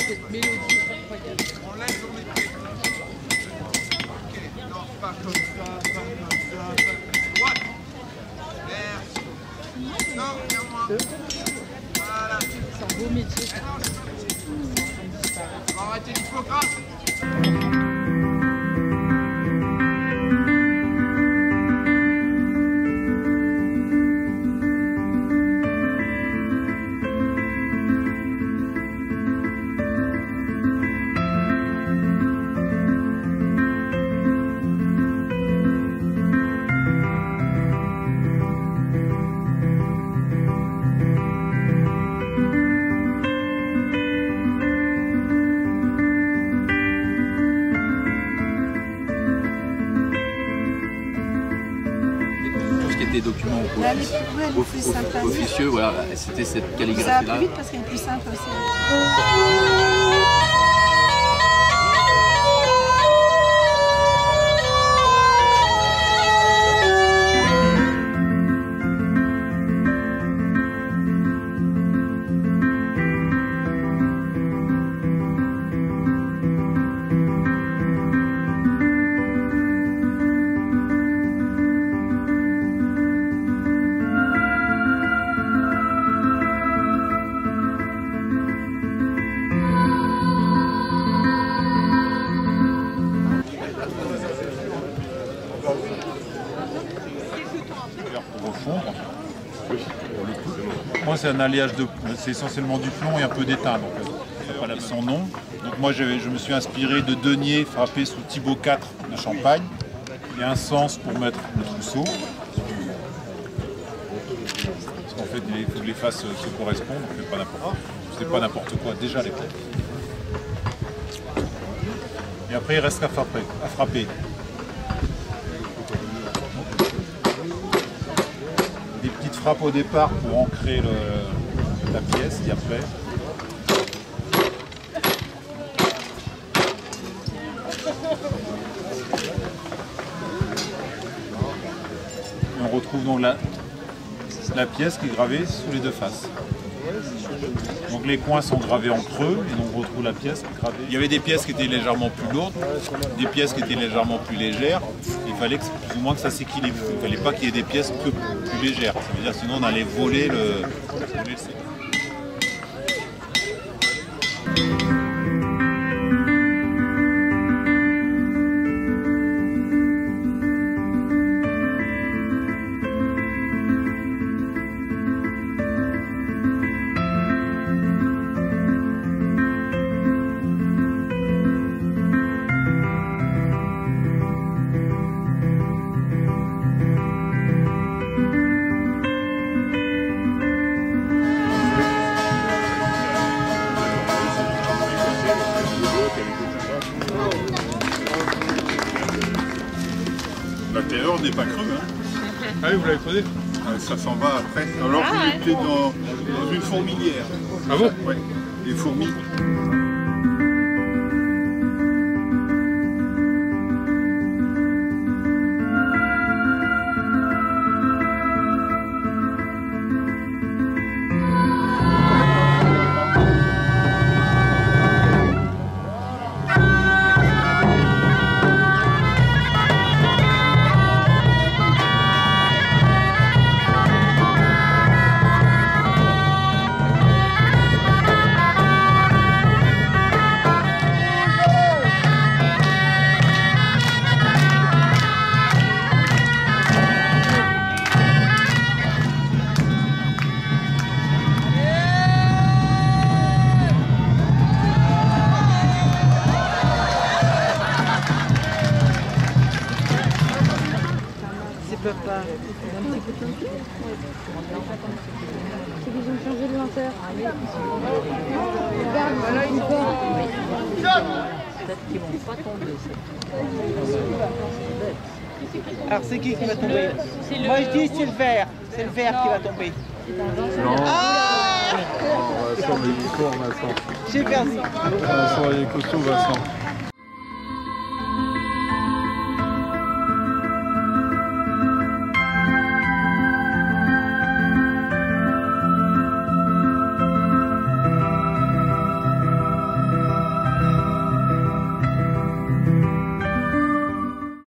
cette mélodie est incroyable. On laisse on est prêt. Ok, non, pas comme ça, pas comme ça. Droite. Merci. Non, viens moi. Voilà. C'est un beau métier. On va arrêter l'hypocrate. Des documents officieux, voilà, c'était cette calligraphie-là. Ça va plus vite parce qu'elle est plus simple aussi. Pour refondre. Moi c'est un alliage de, c'est essentiellement du plomb et un peu d'étain, donc ça n'a pas la son nom. Donc moi je me suis inspiré de deniers frappés sous Thibaut IV de Champagne et un sens pour mettre le trousseau. Parce qu'en fait il faut que les faces se correspondent, on ne fait pas n'importe, c'est pas n'importe quoi déjà les plomb. Et après il reste à frapper. Des petites frappes au départ pour ancrer la pièce et après. Et on retrouve donc la pièce qui est gravée sous les deux faces. Donc les coins sont gravés en creux et donc on retrouve la pièce gravée. Il y avait des pièces qui étaient légèrement plus lourdes, des pièces qui étaient légèrement plus légères. Il fallait plus ou moins que ça s'équilibre. Il ne fallait pas qu'il y ait des pièces plus légères. Ça veut dire sinon on allait voler le set. L'intérieur n'est pas creux. Hein. Ah oui, vous l'avez posé? Ça s'en va après. Alors vous mettez dans une fourmilière. Ah bon? Oui, les fourmis. Pas. C'est qu'ils ont changé de lenteur. Regarde, Peut-être qu'ils vont pas tomber. Alors c'est qui va tomber? Moi je dis c'est le vert. C'est le vert qui va tomber. Non. Ah Vincent, il est court, Vincent. J'ai perdu. Vincent, il est costaud, Vincent.